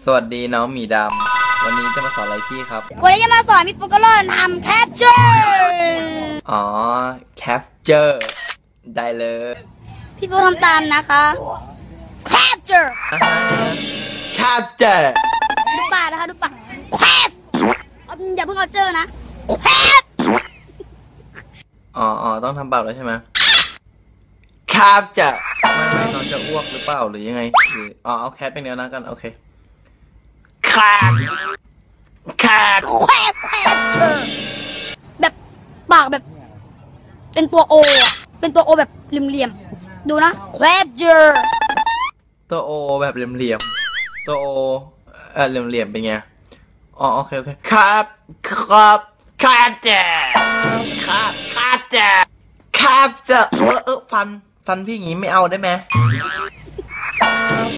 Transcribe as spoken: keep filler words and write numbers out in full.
สวัสดีน้องหมีดำวันนี้จะมาสอนอะไรพี่ครับวันนี้จะมาสอนพี่ฟุกก็เริ่มทำแคปเจอร์อ๋อ capture ได้เลยพี่ฟุกทำตามนะคะแคปเจอร์ capture ดูปากนะคะดูปากแคปอย่าเพิ่งเอาเจอนะแคปอ๋ออ๋อต้องทำปากแล้วใช่ไหม capture ไม่ไม่น้องจะอ้วกหรือเปล่าหรือยังไงหรืออ๋อเอาแคปเป็นเดียวนะกันโอเค cap cap แคปแคปเจอร์แบบปากแบบเป็นตัวโออ่ะเป็นตัวโอแบบเหลี่ยมๆดูนะแคปเจอร์ตัวโอแบบเหลี่ยมๆตัวโอเออเหลี่ยมๆเป็นไงอ๋อโอเคโอเคครับครับครับเจ้ครับครับเจ้ครับเจ้เออเออฟันฟันพี่อย่างงี้ไม่เอาได้ไหม